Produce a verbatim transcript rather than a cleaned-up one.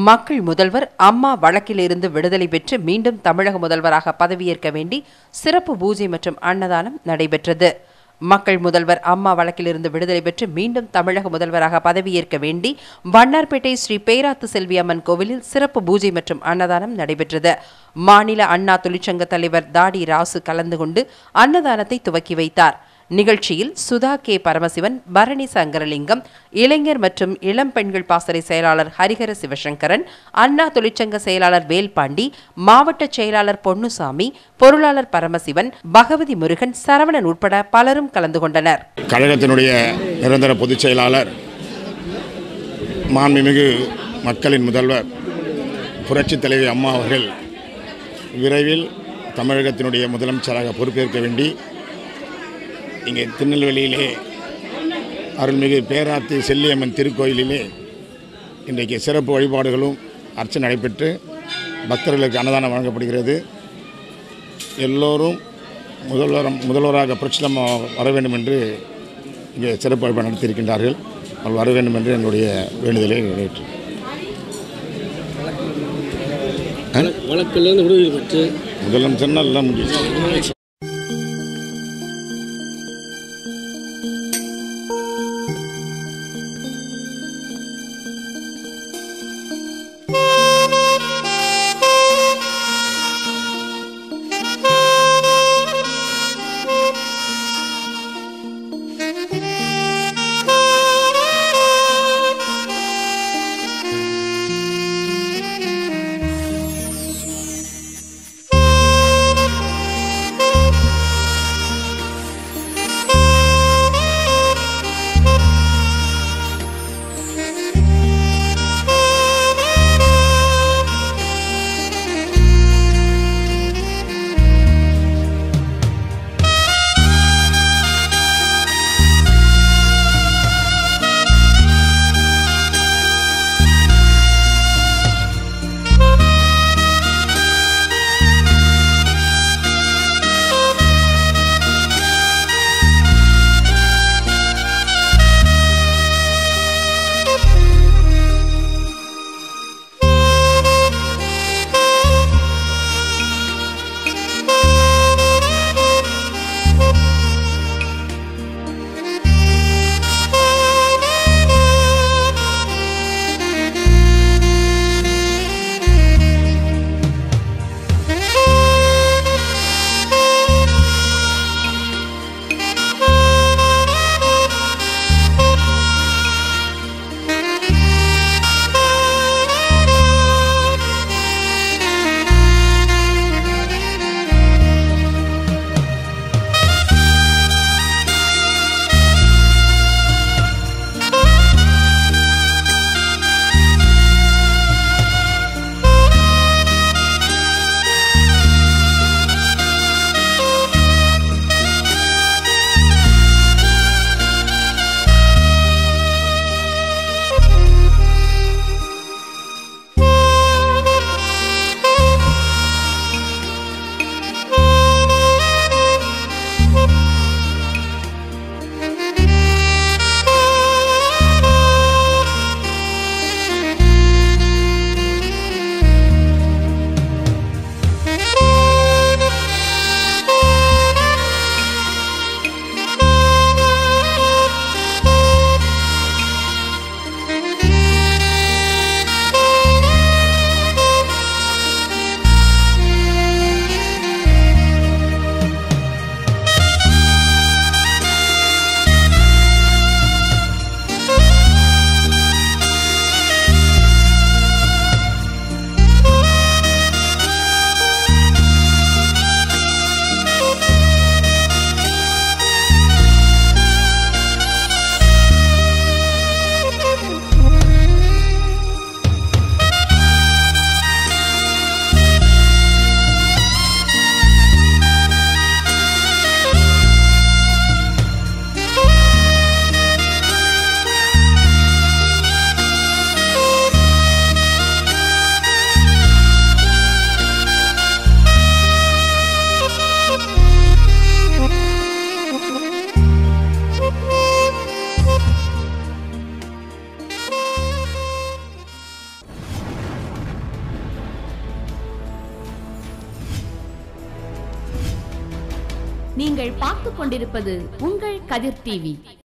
மக்கள் முதல்வர் அம்மா வழக்கிலிருந்து விடுதலை பெற்று மீண்டும் தமிழக முதல்வராக பதவியேற்க வேண்டி சிறப்பு பூஜை மற்றும் அன்னதானம் நடைபெற்றது. மக்கள் முதல்வர் அம்மா வழக்கிலிருந்து விடுதலை பெற்று மீண்டும் தமிழக முதல்வராக பதவியேற்க வேண்டி வண்ணார்பேட்டை ஸ்ரீ பேராத்து செல்வி அம்மன் கோவிலில் சிறப்பு பூஜை மற்றும் அன்னதானம் நடைபெற்றது. மாநில அண்ணா தொழிற்சங்க தலைவர் தாடி ராசு கலந்து கொண்டு அன்னதானத்தை துவக்கி வைத்தார். நிகழ்ச்சியில் சுதா கே பரமசிவன், பரணி சங்கரலிங்கம், இளைஞர் மற்றும் இளம் பெண்கள் பாசறை செயலாளர் ஹரிஹர சிவசங்கரன், அண்ணா தொழிற்சங்க செயலாளர் வேல்பாண்டி, மாவட்ட செயலாளர் பொன்னுசாமி, பொருளாளர் பரமசிவன், பகவதி முருகன், சரவணன் உட்பட பலரும் கலந்து கொண்டனர். கழகத்தினுடைய நிரந்தர பொதுச் செயலாளர், மாண்புமிகு மக்களின் முதல்வர் புரட்சித் தலைவி அம்மா அவர்கள் விரைவில் தமிழகத்தினுடைய முதலமைச்சராக பொறுப்பேற்க வேண்டி இங்கே திருநெல்வேலியிலே அருள்மிகு பேராத்து செல்லியம்மன் திருக்கோயிலிலே இன்றைக்கு சிறப்பு வழிபாடுகளும் அர்ச்சனை நடைபெற்று பக்தர்களுக்கு அன்னதானம் வழங்கப்படுகிறது. எல்லோரும் முதல்வர் முதல்வராக புரட்சிதம்மா வர வேண்டும் என்று இங்கே சிறப்பு வழிபாடு நடத்தியிருக்கின்றார்கள். அவர் வர வேண்டும் என்று என்னுடைய வேண்டுதலை நிறைவேற்று வழக்கிலிருந்து விடுதலை பெற்று முதலமைச்சர்னா எல்லாம் முடியும். நீங்கள் பார்த்துக் கொண்டிருப்பது உங்கள் கதிர் டிவி.